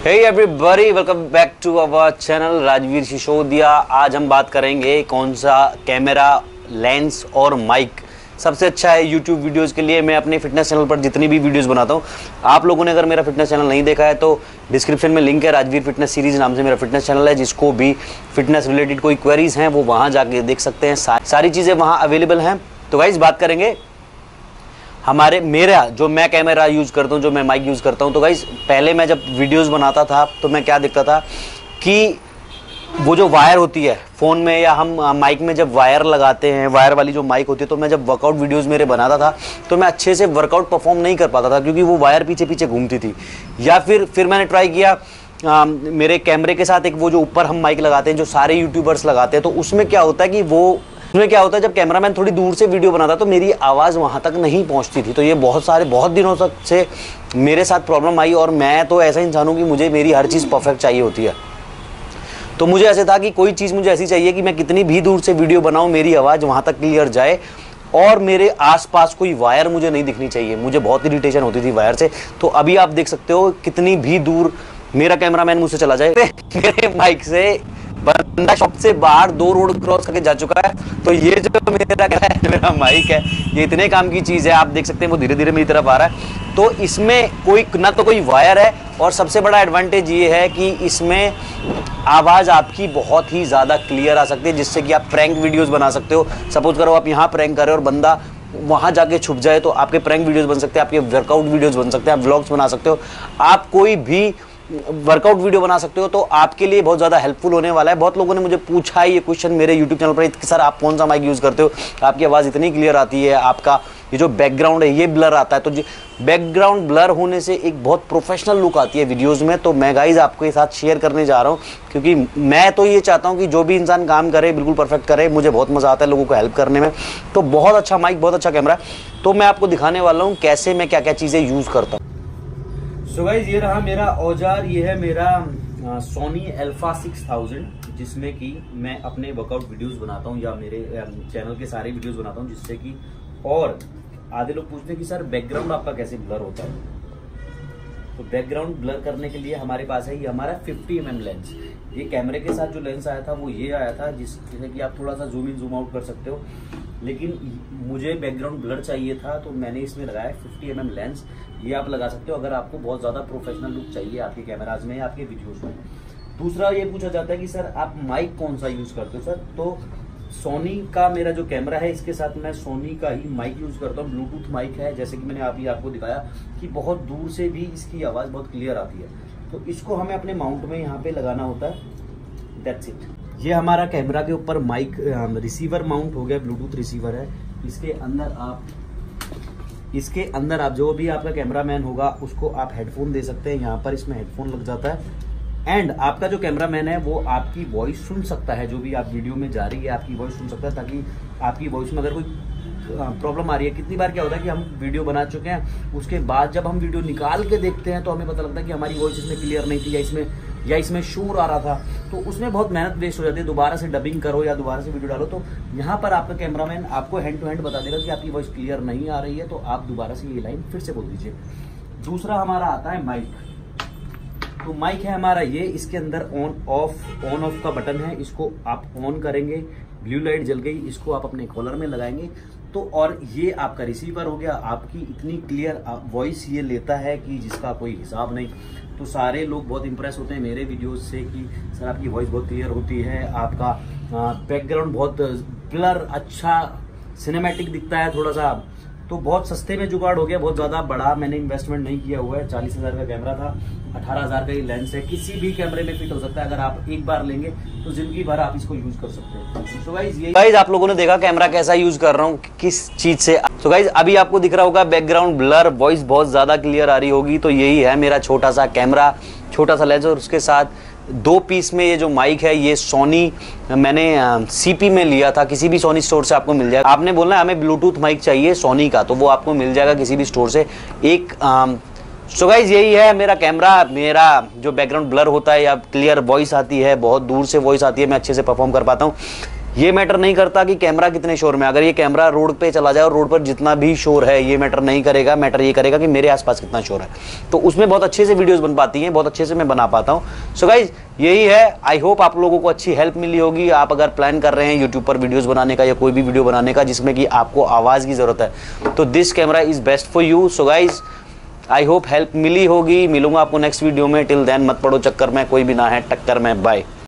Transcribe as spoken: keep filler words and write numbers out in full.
Hey everybody, welcome back to our channel Rajveer Sisodia. आज हम बात करेंगे कौन सा कैमरा, लेंस और माइक सबसे अच्छा है यूट्यूब वीडियोस के लिए। मैं अपने फिटनेस चैनल पर जितनी भी वीडियोस बनाता हूँ, आप लोगों ने अगर मेरा फिटनेस चैनल नहीं देखा है तो डिस्क्रिप्शन में लिंक है। राजवीर फिटनेस सीरीज नाम से मेरा फिटनेस चैनल है, जिसको भी फिटनेस रिलेटेड कोई क्वेरीज हैं वो वहाँ जाके देख सकते हैं। सारी चीज़ें वहाँ अवेलेबल हैं। तो गाइस बात करेंगे हमारे मेरा जो मैं कैमरा यूज़ करता हूँ, जो मैं माइक यूज़ करता हूँ। तो गाइस पहले मैं जब वीडियोस बनाता था तो मैं क्या देखता था कि वो जो वायर होती है फ़ोन में या हम माइक में जब वायर लगाते हैं, वायर वाली जो माइक होती है, तो मैं जब वर्कआउट वीडियोस मेरे बनाता था तो मैं अच्छे से वर्कआउट परफॉर्म नहीं कर पाता था, क्योंकि वो वायर पीछे पीछे घूमती थी। या फिर फिर मैंने ट्राई किया आ, मेरे कैमरे के साथ एक वो जो ऊपर हम माइक लगाते हैं, जो सारे यूट्यूबर्स लगाते हैं, तो उसमें क्या होता है कि वो उसमें क्या होता है जब कैमरामैन थोड़ी दूर से वीडियो बनाता तो मेरी आवाज़ वहाँ तक नहीं पहुँचती थी। तो ये बहुत सारे बहुत दिनों तक से मेरे साथ प्रॉब्लम आई, और मैं तो ऐसा इंसान हूँ कि मुझे मेरी हर चीज़ परफेक्ट चाहिए होती है। तो मुझे ऐसे था कि कोई चीज़ मुझे ऐसी चाहिए कि मैं कितनी भी दूर से वीडियो बनाऊँ, मेरी आवाज़ वहाँ तक क्लियर जाए, और मेरे आसपास कोई वायर मुझे नहीं दिखनी चाहिए। मुझे बहुत इरिटेशन होती थी वायर से। तो अभी आप देख सकते हो कितनी भी दूर मेरा कैमरामैन मुझसे चला जाए, मेरे माइक से बंदा शॉप से बाहर दो रोड क्रॉस करके जा चुका है। तो ये जो मेरा है, मेरा माइक है, ये इतने काम की चीज़ है। आप देख सकते हैं वो धीरे धीरे मेरी तरफ आ रहा है। तो इसमें कोई ना तो कोई वायर है, और सबसे बड़ा एडवांटेज ये है कि इसमें आवाज़ आपकी बहुत ही ज़्यादा क्लियर आ सकती है, जिससे कि आप प्रैंक वीडियोस बना सकते हो। सपोज करो आप यहाँ प्रैंक कर रहे हो और बंदा वहाँ जाके छुप जाए, तो आपके प्रैंक वीडियोस बन सकते हैं, आपके वर्कआउट वीडियोस बन सकते हैं, आप व्लॉग्स बना सकते हो, आप कोई भी वर्कआउट वीडियो बना सकते हो। तो आपके लिए बहुत ज़्यादा हेल्पफुल होने वाला है। बहुत लोगों ने मुझे पूछा है ये क्वेश्चन मेरे यूट्यूब चैनल पर कि सर आप कौन सा माइक यूज़ करते हो, आपकी आवाज़ इतनी क्लियर आती है, आपका ये जो बैकग्राउंड है ये ब्लर आता है। तो बैकग्राउंड ब्लर होने से एक बहुत प्रोफेशनल लुक आती है वीडियोज़ में। तो मैं गाइज आपके साथ शेयर करने जा रहा हूँ, क्योंकि मैं तो ये चाहता हूँ कि जो भी इंसान काम करे बिल्कुल परफेक्ट करे। मुझे बहुत मज़ा आता है लोगों को हेल्प करने में। तो बहुत अच्छा माइक, बहुत अच्छा कैमरा है। तो मैं आपको दिखाने वाला हूँ कैसे मैं क्या क्या चीज़ें यूज़ करता हूँ। सो गाइज ये रहा मेरा औजार। ये है मेरा सोनी अल्फा सिक्स थाउजेंड, जिसमें कि मैं अपने वर्कआउट वीडियोस बनाता हूँ या मेरे चैनल के सारे वीडियोस बनाता हूँ, जिससे कि और आधे लोग पूछते हैं कि सर बैकग्राउंड आपका कैसे ब्लर होता है। तो बैकग्राउंड ब्लर करने के लिए हमारे पास है ये हमारा फिफ्टी एम एम लेंस। ये कैमरे के साथ जो लेंस आया था वो ये आया था, जिससे कि आप थोड़ा सा जूम इन जूम आउट कर सकते हो। लेकिन मुझे बैकग्राउंड ब्लर चाहिए था, तो मैंने इसमें लगाया फिफ्टी एम एम लेंस। ये आप लगा सकते हो अगर आपको बहुत ज़्यादा प्रोफेशनल लुक चाहिए आपके कैमराज में या आपके वीडियोज़ में। दूसरा ये पूछा जाता है कि सर आप माइक कौन सा यूज़ करते हो। सर तो सोनी का मेरा जो कैमरा है, इसके साथ मैं सोनी का ही माइक यूज़ करता हूँ। ब्लूटूथ माइक है, जैसे कि मैंने अभी आपको दिखाया कि बहुत दूर से भी इसकी आवाज़ बहुत क्लियर आती है। तो इसको हमें अपने माउंट में यहाँ पे लगाना होता है, दैट्स इट। ये हमारा कैमरा के ऊपर माइक रिसीवर माउंट हो गया, ब्लूटूथ रिसीवर है। इसके अंदर आप इसके अंदर आप जो भी आपका कैमरामैन होगा उसको आप हेडफोन दे सकते हैं। यहाँ पर इसमें हेडफोन लग जाता है, एंड आपका जो कैमरामैन है वो आपकी वॉइस सुन सकता है। जो भी आप वीडियो में जा रही है आपकी वॉइस सुन सकता है, ताकि आपकी वॉइस में अगर कोई प्रॉब्लम आ रही है। कितनी बार क्या होता है कि हम वीडियो बना चुके हैं, उसके बाद जब हम वीडियो निकाल के देखते हैं तो हमें पता लगता है कि हमारी वॉइस इसमें क्लियर नहीं थी, या इसमें या इसमें शोर आ रहा था। तो उसमें बहुत मेहनत वेस्ट हो जाती है। दोबारा से डबिंग करो या दोबारा से वीडियो डालो, तो यहाँ पर आपका कैमरामैन आपको हैंड टू हैंड बता देगा कि आपकी वॉइस क्लियर नहीं आ रही है, तो आप दोबारा से ये लाइन फिर से बोल दीजिए। दूसरा हमारा आता है माइक। तो माइक है हमारा ये, इसके अंदर ऑन ऑफ ऑन ऑफ का बटन है। इसको आप ऑन करेंगे, ब्लू लाइट जल गई, इसको आप अपने कॉलर में लगाएंगे तो, और ये आपका रिसीवर हो गया। आपकी इतनी क्लियर वॉइस ये लेता है कि जिसका कोई हिसाब नहीं। तो सारे लोग बहुत इंप्रेस होते हैं मेरे वीडियोस से कि सर आपकी वॉइस बहुत क्लियर होती है, आपका बैकग्राउंड बहुत ब्लर अच्छा सिनेमैटिक दिखता है थोड़ा सा। तो बहुत सस्ते में जुगाड़ हो गया, बहुत ज़्यादा बड़ा मैंने इन्वेस्टमेंट नहीं किया हुआ है। चालीस हज़ार का कैमरा था, अठारह हज़ार का ये लेंस है। किसी भी कैमरे में फिट हो सकता है। अगर आप एक बार लेंगे तो जिंदगी भर आप इसको यूज कर सकते हैं। तो गाइज ये गाइज आप लोगों ने देखा कैमरा कैसा यूज कर रहा हूँ, किस चीज से। तो गाइज अभी आपको दिख रहा होगा बैकग्राउंड ब्लर, वॉइस बहुत ज्यादा क्लियर आ रही होगी। तो यही है मेरा छोटा सा कैमरा, छोटा सा लेंस, और उसके साथ दो पीस में ये जो माइक है ये सोनी मैंने सीपी में लिया था। किसी भी सोनी स्टोर से आपको मिल जाएगा। आपने बोलना है हमें ब्लूटूथ माइक चाहिए सोनी का, तो वो आपको मिल जाएगा किसी भी स्टोर से। एक सो गाइज यही है मेरा कैमरा। मेरा जो बैकग्राउंड ब्लर होता है या क्लियर वॉइस आती है, बहुत दूर से वॉइस आती है, मैं अच्छे से परफॉर्म कर पाता हूँ। ये मैटर नहीं करता कि कैमरा कितने शोर में, अगर ये कैमरा रोड पे चला जाए और रोड पर जितना भी शोर है ये मैटर नहीं करेगा, मैटर ये करेगा कि मेरे आसपास कितना शोर है। तो उसमें बहुत अच्छे से वीडियोस बन पाती हैं, बहुत अच्छे से मैं बना पाता हूँ। सो गाइज यही है, आई होप आप लोगों को अच्छी हेल्प मिली होगी। आप अगर प्लान कर रहे हैं यूट्यूब पर वीडियोस बनाने का या कोई भी वीडियो बनाने का जिसमें कि आपको आवाज़ की ज़रूरत है, तो this camera is best for you. So guys I hope help मिली होगी। मिलूंगा आपको नेक्स्ट वीडियो में। टिल देन मत पड़ो चक्कर में, कोई भी ना है टक्कर में। बाय।